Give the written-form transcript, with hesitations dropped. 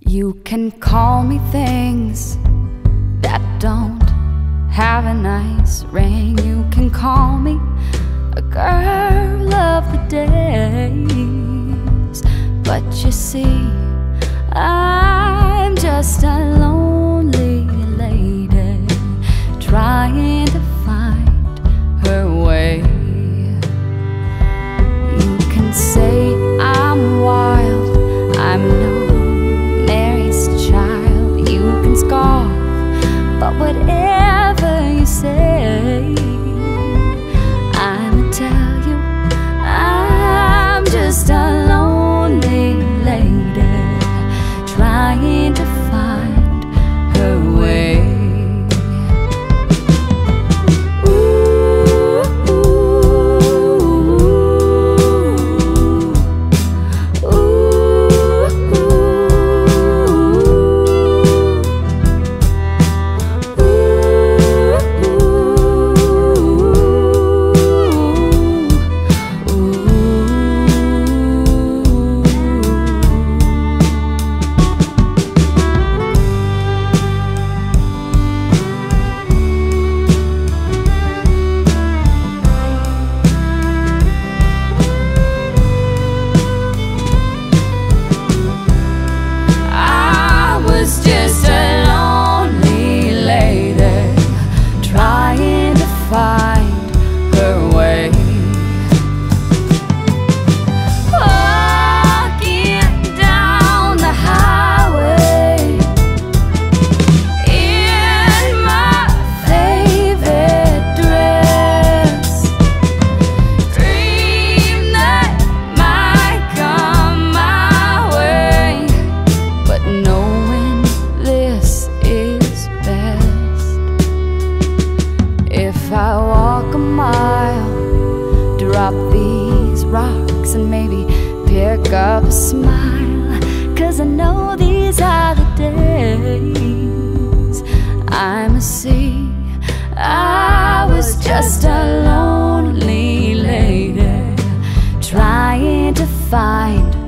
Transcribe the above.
You can call me things that don't have a nice ring. You can call me a girl of the days, but you see, I'm just a lonely lady trying to find her way. You can say I'm wild, I'm no Mary's child. You can scoff, but whatever you say, I'ma tell you, I'm just a lonely lady trying to find her way. Just a lonely lady trying to find her way. Walking down the highway in my favorite dress, dream that might come my way, but no, if I walk a mile, drop these rocks and maybe pick up a smile, 'cause I know these are the days I'ma see. I was just a lonely lady trying to find